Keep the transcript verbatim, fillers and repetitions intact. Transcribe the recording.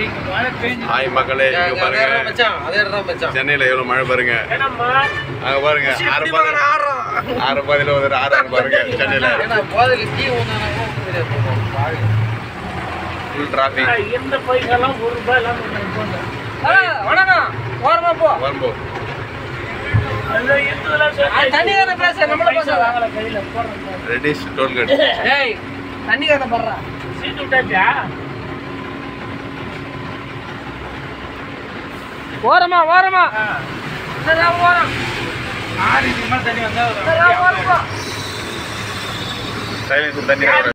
Hi மக்களே, இங்க பாருங்க சென்னையில எவ்வளவு மழை பாருங்க. அங்க பாருங்க ஆறு பாதி ஆறு பாதியில ஒரு ஆறு ஆறு பாருங்க சென்னையில ஃபுல் டிராபிக். இந்த பைக்கெல்லாம் ஒரு ரூபாய் எல்லாம் வணக்கம் ஓரமா போ வரம்போ தண்ணி கதை பேச நம்மள பேசாத கையில போடுறேன். ரெடிஷ் டோல்கேட். ஏய் தண்ணி கதை பண்றா சீட்டு விட்டாச்சா? ஓரமா ஓரமா சரி ஓரம் ஆறு இதுக்கு மேல தண்ணி வந்தா சைலன்ஸ் தண்ணி